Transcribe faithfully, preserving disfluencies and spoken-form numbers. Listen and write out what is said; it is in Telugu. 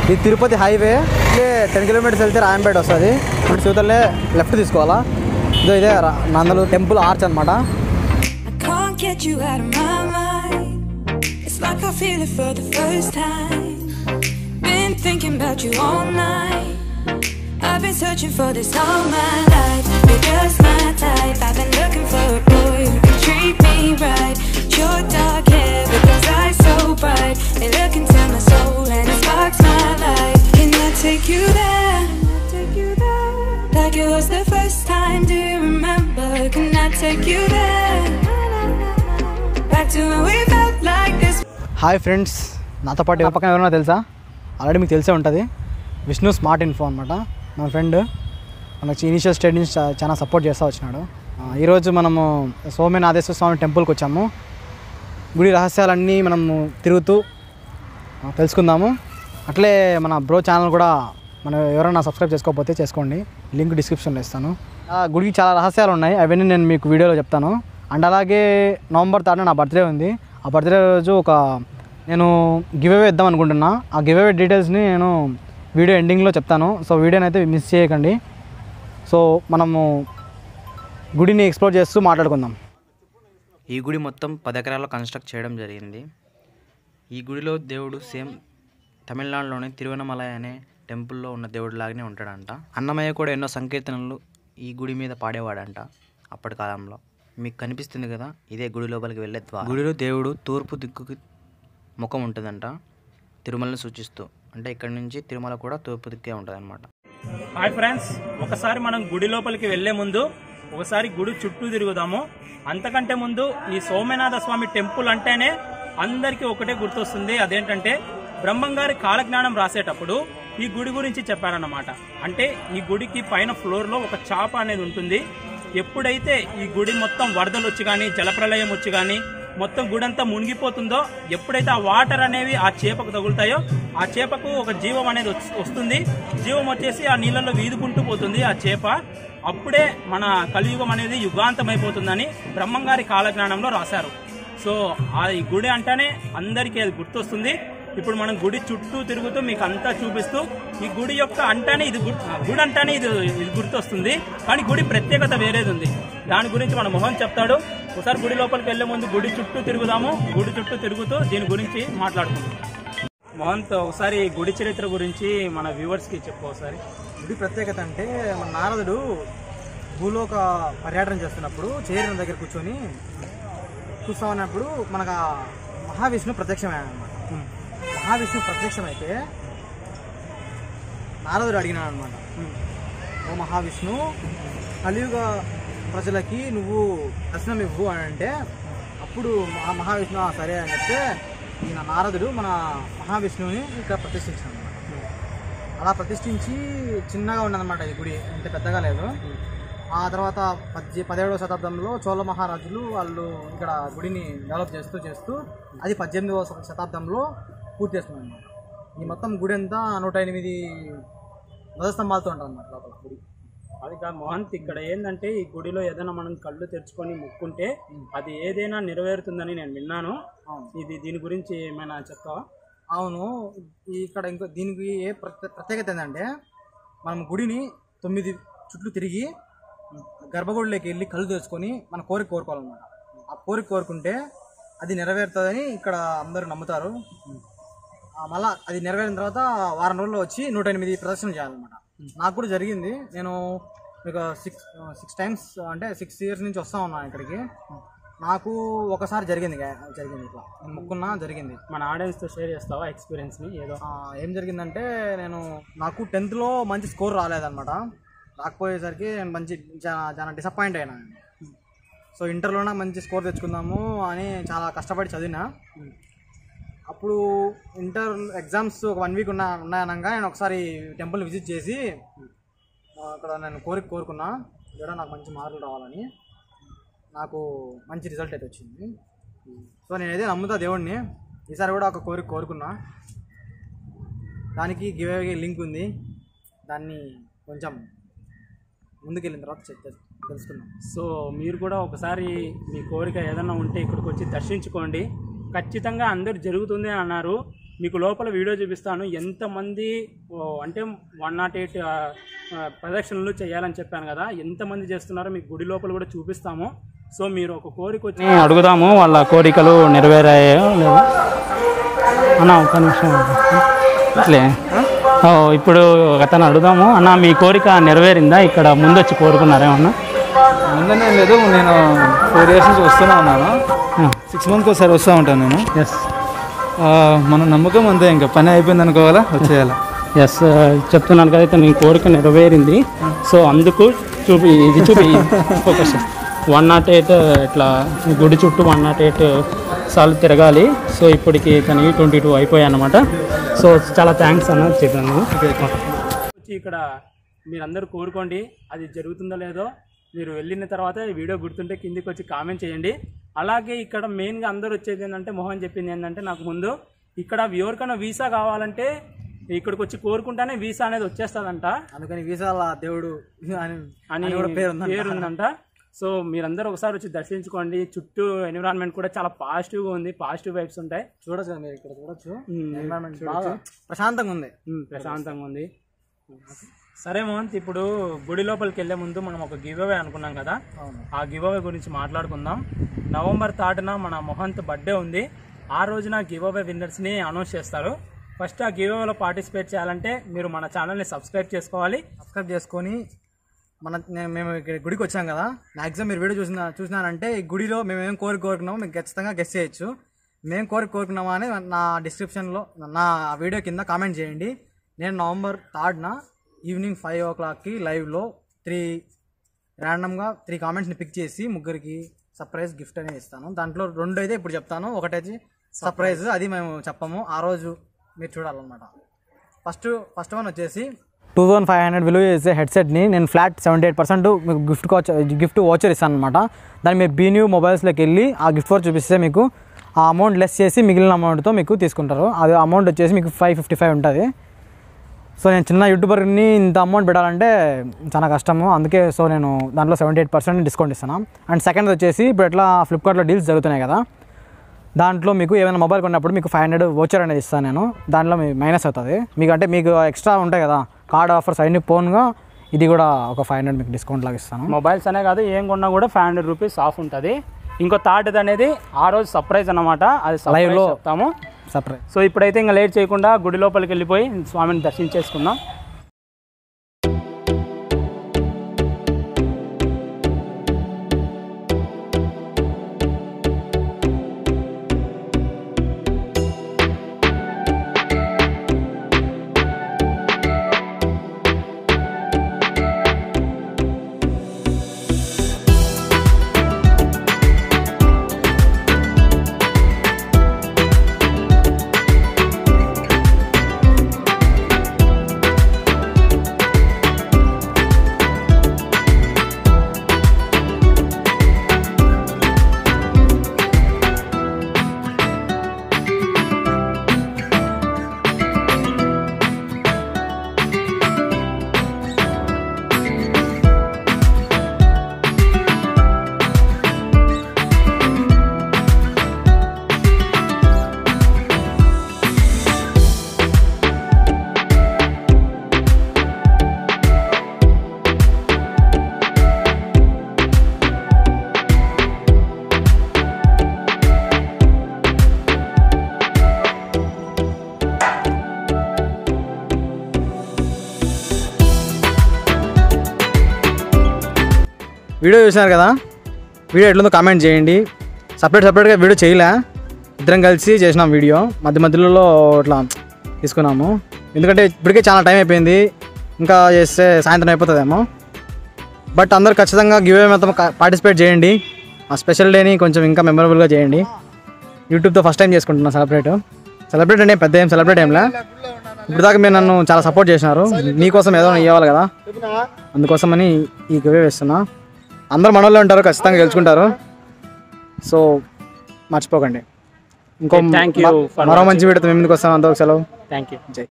ఇది తిరుపతి హైవే టెన్ కిలోమీటర్స్ వెళ్తే రాయంపేట వస్తుంది. శివతల్లే లెఫ్ట్ తీసుకోవాలా. ఇదో ఇదే నందలు టెంపుల్ ఆర్చ్ అనమాట. I've been searching for this all my life. You're just my type. I've been looking for a boy who can treat me right. Your dark hair with those eyes so bright. They look into my soul and it sparks my life. Can I take you there? Take you there? Like it was the first time. Do you remember? Can I take you there? Back to when we felt like this. Hi friends, నాతో పాటు ఏ పక్కన ఎవరైనా తెలుసా? ఆల్రెడీ మీకు తెలిసే ఉంటుంది. విష్ణు స్మార్ట్ ఇన్ఫో అనమాట. మా ఫ్రెండ్ మనకి ఇనీషియల్ స్టేజ్ నుంచి చాలా సపోర్ట్ చేస్తూ వచ్చినాడు. ఈరోజు మనము సోమనాథేశ్వర స్వామి టెంపుల్కి వచ్చాము. గుడి రహస్యాలన్నీ మనము తిరుగుతూ తెలుసుకుందాము. అట్లే మన బ్రో ఛానల్ కూడా మనం ఎవరైనా సబ్స్క్రైబ్ చేసుకోకపోతే చేసుకోండి, లింక్ డిస్క్రిప్షన్లో ఇస్తాను. గుడికి చాలా రహస్యాలు ఉన్నాయి, అవన్నీ నేను మీకు వీడియోలో చెప్తాను. అండ్ అలాగే నవంబర్ థర్డ్ నా బర్త్డే ఉంది. ఆ బర్త్డే రోజు ఒక నేను గివ్ అవే ఇద్దాం అనుకుంటున్నా. ఆ గివ్ అవే డీటెయిల్స్ని నేను వీడియో ఎండింగ్లో చెప్తాను. సో వీడియోని అయితే మిస్ చేయకండి. సో మనము గుడిని ఎక్స్ప్లోర్ చేస్తూ మాట్లాడుకుందాం. ఈ గుడి మొత్తం పది ఎకరాల్లో కన్స్ట్రక్ట్ చేయడం జరిగింది. ఈ గుడిలో దేవుడు సేమ్ తమిళనాడులోని తిరువనమలై అనే టెంపుల్లో ఉన్న దేవుడు లాగానే ఉంటాడంట. అన్నమయ్య కూడా ఎన్నో సంకీర్తనలు ఈ గుడి మీద పాడేవాడంట అప్పటి కాలంలో. మీకు కనిపిస్తుంది కదా, ఇదే గుడి లోపలికి వెళ్ళే ద్వారం. గుడిలో దేవుడు తూర్పు దిక్కుకి ముఖం ఉంటుందంట, తిరుమలను సూచిస్తూ. అంటే ఇక్కడ నుంచి తిరుమల కూడా తూర్పు దిక్కే ఉంటుంది అనమాట. హాయ్ ఫ్రెండ్స్, ఒకసారి మనం గుడి లోపలికి వెళ్లే ముందు ఒకసారి గుడి చుట్టూ తిరుగుదాము. అంతకంటే ముందు ఈ సోమనాథ స్వామి టెంపుల్ అంటేనే అందరికీ ఒకటే గుర్తొస్తుంది. అదేంటంటే బ్రహ్మంగారి కాలజ్ఞానం రాసేటప్పుడు ఈ గుడి గురించి చెప్పారన్నమాట. అంటే ఈ గుడికి పైన ఫ్లోర్ లో ఒక చాప అనేది ఉంటుంది. ఎప్పుడైతే ఈ గుడి మొత్తం వరదలు వచ్చి కానీ జలప్రలయం వచ్చి కానీ మొత్తం గుడంతా మునిగిపోతుందో, ఎప్పుడైతే ఆ వాటర్ అనేవి ఆ చేపకు తగులుతాయో ఆ చేపకు ఒక జీవం అనేది వస్తుంది. జీవం వచ్చేసి ఆ నీళ్ళల్లో వీదుకుంటూ పోతుంది ఆ చేప. అప్పుడే మన కలియుగం అనేది యుగాంతం అయిపోతుందని బ్రహ్మంగారి కాలజ్ఞానంలో రాశారు. సో ఆ ఈ గుడి అంటేనే అందరికీ అది గుర్తొస్తుంది. ఇప్పుడు మనం గుడి చుట్టూ తిరుగుతూ మీకు అంతా చూపిస్తూ ఈ గుడి యొక్క అంటానే ఇది గుడి అంటానే ఇది ఇది గుర్తొస్తుంది. కానీ గుడి ప్రత్యేకత వేరేది ఉంది. దాని గురించి మన మోహన్ చెప్తాడు. ఒకసారి గుడి లోపలికి వెళ్లే ముందు గుడి చుట్టూ తిరుగుదాము. గుడి చుట్టూ తిరుగుతూ దీని గురించి మాట్లాడుకుందాం. మోహన్తో ఒకసారి గుడి చరిత్ర గురించి మన వ్యూవర్స్ కి చెప్పు ఒకసారి. గుడి ప్రత్యేకత అంటే మన నారదుడు భూలోక పర్యటన చేస్తున్నప్పుడు చేరిన దగ్గర కూర్చొని చూస్తా ఉన్నప్పుడు మనకు మహావిష్ణు ప్రత్యక్షమయ్యాడనమాట. మహావిష్ణు ప్రత్యక్షమైతే నారదుడు అడిగినాడు అనమాట, ఓ మహావిష్ణు, కలియుగ ప్రజలకి నువ్వు దర్శనం ఇవ్వు అని అంటే, అప్పుడు ఆ మహావిష్ణు సరే అని చెప్తే ఈయన నారదుడు మన మహావిష్ణువుని ఇక్కడ ప్రతిష్ఠించాడు అనమాట. అలా ప్రతిష్ఠించి చిన్నగా ఉన్నదన్నమాట ఈ గుడి, అంటే పెద్దగా లేదు. ఆ తర్వాత పద్దె పదిహేడవ శతాబ్దంలో చోళ మహారాజులు వాళ్ళు ఇక్కడ గుడిని డెవలప్ చేస్తూ చేస్తూ అది పద్దెనిమిదవ శతాబ్దంలో పూర్తి చేస్తుంది అనమాట. ఈ మొత్తం గుడి అంతా నూట ఎనిమిది ధ్వజస్తంభాలతో ఉంటుంది అన్నమాట లోపల గుడి. అది కాదు మోహంత్, ఇక్కడ ఏంటంటే ఈ గుడిలో ఏదైనా మనం కళ్ళు తెరుచుకొని ముక్కుంటే అది ఏదైనా నెరవేరుతుందని నేను విన్నాను. ఇది దీని గురించి ఏమైనా చెప్తావా? అవును, ఇక్కడ ఇంకో దీనికి ఏ ప్రత్యేకత ఏంటంటే మనం గుడిని తొమ్మిది చుట్లు తిరిగి గర్భగుడిలోకి వెళ్ళి కళ్ళు తెరుచుకొని మన కోరిక కోరుకోవాలన్నమాట. ఆ కోరిక కోరుకుంటే అది నెరవేరుతుందని ఇక్కడ అందరూ నమ్ముతారు. మళ్ళీ అది నెరవేరిన తర్వాత వారం రోజుల్లో వచ్చి నూట ఎనిమిది ప్రదర్శన చేయాలన్నమాట. నాకు కూడా జరిగింది. నేను మీకు సిక్స్ సిక్స్ టైమ్స్ అంటే సిక్స్ ఇయర్స్ నుంచి వస్తా ఉన్నాను ఇక్కడికి. నాకు ఒకసారి జరిగింది జరిగింది ఇట్లా నేను ముక్కున్నా జరిగింది. మన ఆడియన్స్తో షేర్ చేస్తావా ఎక్స్పీరియన్స్ని? ఏదో ఏం జరిగిందంటే, నేను నాకు టెన్త్లో మంచి స్కోర్ రాలేదన్నమాట. రాకపోయేసరికి నేను మంచి చాలా చాలా డిసప్పాయింట్ అయినా. సో ఇంటర్లోనే మంచి స్కోర్ తెచ్చుకుందాము అని చాలా కష్టపడి చదివినా. అప్పుడు ఇంటర్ ఎగ్జామ్స్ ఒక వన్ వీక్ ఉన్నా ఉన్నాయనగా నేను ఒకసారి టెంపుల్ విజిట్ చేసి అక్కడ నేను కోరిక కోరుకున్నా, ఇక్కడ నాకు మంచి మార్కులు రావాలని. నాకు మంచి రిజల్ట్ అయితే వచ్చింది. సో నేనైతే నమ్ముతా దేవుడిని. ఈసారి కూడా ఒక కోరిక కోరుకున్నా. దానికి గివ్ అవే లింక్ ఉంది, దాన్ని కొంచెం ముందుకెళ్ళిన తర్వాత చెప్తాను తెలుసుకున్నాం. సో మీరు కూడా ఒకసారి మీ కోరిక ఏదైనా ఉంటే ఇక్కడికి వచ్చి దర్శించుకోండి. ఖచ్చితంగా అందరూ జరుగుతుంది అన్నారు. మీకు లోపల వీడియో చూపిస్తాను ఎంతమంది అంటే వన్ నాట్ ఎయిట్ ప్రదక్షిణలు చేయాలని చెప్పాను కదా, ఎంతమంది చేస్తున్నారో మీకు గుడి లోపల కూడా చూపిస్తాము. సో మీరు ఒక కోరిక వచ్చి అడుగుదాము, వాళ్ళ కోరికలు నెరవేరాయో లేవో అన్న. ఒక నిమిషం అట్లే ఇప్పుడు అతను అడుగుదాము. అన్న మీ కోరిక నెరవేరిందా? ఇక్కడ ముందు వచ్చి కోరుకున్నారేమన్నా? ముందనే లేదు, నేను ఫోర్ ఇయర్స్ నుంచి వస్తూనే ఉన్నాను. సిక్స్ మంత్కి ఒకసారి వస్తూ ఉంటాను నేను. ఎస్, మన నమ్మకం అంతే, ఇంకా పని అయిపోయింది అనుకోవాలా, వచ్చేయాలా. ఎస్, చెప్తున్నాను కదా అయితే నీ కోరిక నెరవేరింది. సో అందుకు చూపి ఇది చూపి ఫోకస్ వన్ నాట్ ఎయిట్ ఇట్లా గుడి చుట్టూ వన్ నాట్ ఎయిట్ సార్లు తిరగాలి. సో ఇప్పటికి తనకి ట్వంటీ టూ అయిపోయాయి అన్నమాట. సో చాలా థ్యాంక్స్ అన్న చెప్పాను. వచ్చి ఇక్కడ మీరందరూ కోరుకోండి, అది జరుగుతుందో లేదో మీరు వెళ్ళిన తర్వాత ఈ వీడియో గుర్తుంటే కిందికి వచ్చి కామెంట్ చేయండి. అలాగే ఇక్కడ మెయిన్గా అందరూ వచ్చేది ఏంటంటే, మోహన్ చెప్పింది ఏంటంటే నాకు ముందు ఇక్కడ ఎవరికైనా వీసా కావాలంటే ఇక్కడికి వచ్చి కోరుకుంటానే వీసా అనేది వచ్చేస్తుందంట. అందుకని వీసా దేవుడు అని పేరు ఉందంట. సో మీరందరూ ఒకసారి వచ్చి దర్శించుకోండి. చుట్టూ ఎన్విరాన్మెంట్ కూడా చాలా పాజిటివ్గా ఉంది, పాజిటివ్ వైబ్స్ ఉంటాయి. చూడొచ్చు కదా మీరు, ఇక్కడ చూడొచ్చు, బాగా ప్రశాంతంగా ఉంది, ప్రశాంతంగా ఉంది. సరే మోహన్, ఇప్పుడు గుడి లోపలికి వెళ్లే ముందు మనం ఒక గివ్ అవే అనుకున్నాం కదా, ఆ గివ్ అవే గురించి మాట్లాడుకుందాం. నవంబర్ థర్డ్న మన మోహంత్ బర్త్డే ఉంది. ఆ రోజున గివ్ అవే విన్నర్స్ని అనౌన్స్ చేస్తారు. ఫస్ట్ ఆ గివ్ అవేలో పార్టిసిపేట్ చేయాలంటే మీరు మన ఛానల్ని సబ్స్క్రైబ్ చేసుకోవాలి. సబ్స్క్రైబ్ చేసుకొని మన మేము ఇక్కడ గుడికి వచ్చాం కదా, మ్యాక్సిమం మీరు వీడియో చూసిన చూసినారంటే ఈ గుడిలో మేము ఏం కోరిక కోరుకున్నామో మీకు ఖచ్చితంగా గెస్ చేయొచ్చు. మేము కోరిక కోరుకున్నామా అని నా డిస్క్రిప్షన్లో నా వీడియో కింద కామెంట్ చేయండి. నేను నవంబర్ థర్డ్న ఈవినింగ్ ఫైవ్ ఓ క్లాక్కి లైవ్లో త్రీ ర్యాండమ్గా త్రీ కామెంట్స్ని పిక్ చేసి ముగ్గురికి సర్ప్రైజ్ గిఫ్ట్ అనేది ఇస్తాను. దాంట్లో రెండు అయితే ఇప్పుడు చెప్తాను, ఒకటైతే సర్ప్రైజ్, అది మేము చెప్పము, ఆ రోజు మీరు చూడాలన్నమాట. ఫస్ట్ ఫస్ట్ వన్ వచ్చేసి టూ థౌసండ్ ఫైవ్ హండ్రెడ్ విలువ చేసే హెడ్సెట్ని నేను ఫ్లాట్ సెవెంటీ ఎయిట్ పర్సెంట్ మీకు గిఫ్ట్ గిఫ్ట్ వాచర్ ఇస్తాను అనమాట. దాన్ని మీరు బీన్యూ మొబైల్స్లోకి వెళ్ళి ఆ గిఫ్ట్ వాచర్ చూపిస్తే మీకు ఆ అమౌంట్ లెస్ చేసి మిగిలిన అమౌంట్తో మీకు తీసుకుంటారు. అది అమౌంట్ వచ్చేసి మీకు ఫైవ్ ఫిఫ్టీ ఫైవ్ ఉంటుంది. సో నేను చిన్న యూట్యూబర్ని ఇంత అమౌంట్ పెట్టాలంటే చాలా కష్టము, అందుకే సో నేను దాంట్లో సెవెంటీ ఎయిట్ పర్సెంట్ డిస్కౌంట్ ఇస్తాను. అండ్ సెకండ్ వచ్చేసి ఇప్పుడు ఎట్లా ఫ్లిప్కార్ట్లో డీల్స్ జరుగుతున్నాయి కదా, దాంట్లో మీకు ఏమైనా మొబైల్ కొన్నప్పుడు మీకు ఫైవ్ హండ్రెడ్ వోచర్ అనేది ఇస్తాను నేను. దాంట్లో మీ మైనస్ అవుతుంది మీకు, అంటే మీకు ఎక్స్ట్రా ఉంటాయి కదా కార్డ్ ఆఫర్స్ అన్ని పోన్గా ఇది కూడా ఒక ఫైవ్ హండ్రెడ్ మీకు డిస్కౌంట్ లాగా ఇస్తాను. మొబైల్స్ అనే కాదు, ఏం కొన్నా కూడా ఫైవ్ హండ్రెడ్ రూపీస్ ఆఫ్ ఉంటుంది. ఇంకో థర్డ్ అనేది ఆ రోజు సర్ప్రైజ్ అన్నమాట, అది లైవ్లో చెప్తాము సర్ప్రైజ్. సో ఇప్పుడైతే ఇంకా లేట్ చేయకుండా గుడి లోపలికి వెళ్ళిపోయి స్వామిని దర్శించేసుకుందాం. వీడియో చూసినారు కదా, వీడియో ఎట్లుందో కామెంట్ చేయండి. సపరేట్ సపరేట్గా వీడియో చేయలే, ఇద్దరం కలిసి చేసినాం వీడియో, మధ్య మధ్యలో ఇట్లా తీసుకున్నాము. ఎందుకంటే ఇప్పటికే చాలా టైం అయిపోయింది, ఇంకా చేస్తే సాయంత్రం అయిపోతుందేమో. బట్ అందరు ఖచ్చితంగా గివ్ అవే మొత్తం పార్టిసిపేట్ చేయండి. ఆ స్పెషల్ డేని కొంచెం ఇంకా మెమరబుల్గా చేయండి. యూట్యూబ్తో ఫస్ట్ టైం చేసుకుంటున్నాను సెలబ్రేట్ సెలబ్రేట్ అంటే పెద్ద ఏం సెలబ్రేట్ ఏంలే, ఇప్పుడు దాకా మీరు నన్ను చాలా సపోర్ట్ చేసినారు, మీకోసం ఏదో ఇవ్వాలి కదా, అందుకోసమని ఈ గివ్ అవే వేస్తున్నా. అందరు మనోళ్ళే ఉంటారు, ఖచ్చితంగా గెలుచుకుంటారు. సో మర్చిపోకండి. ఇంకో థ్యాంక్ యూ. మరో మంచి వీడియోతో మేము ముందుకు వస్తాం. అంతవరకు సెలవు. Thank you. జై.